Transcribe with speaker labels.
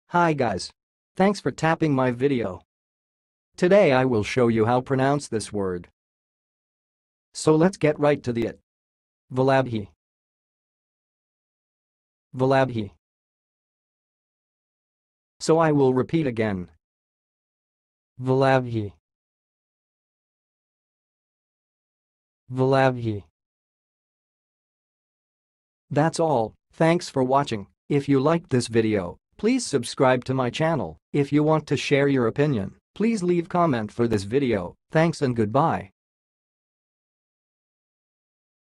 Speaker 1: Hi guys. Thanks for tapping my video. Today I will show you how pronounce this word. So let's get right to it. Valabhi. Valabhi. So I will repeat again. Valabhi. Valabhi. That's all. Thanks for watching. If you liked this video, please subscribe to my channel. If you want to share your opinion, please leave comment for this video. Thanks and goodbye.